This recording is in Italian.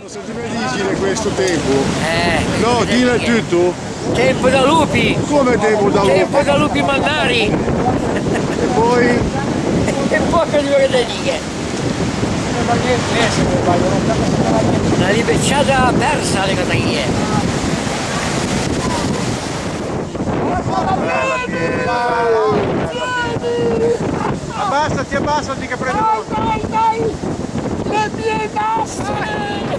Senti difficile questo tempo. No, dillo tutto. Tempo da lupi. Come tempo da lupi? Tempo da lupi mannari. E poi? E poi che due le righe. Una libecciata persa le cataglie. Abbassati che prende. Dai, le mie tasse!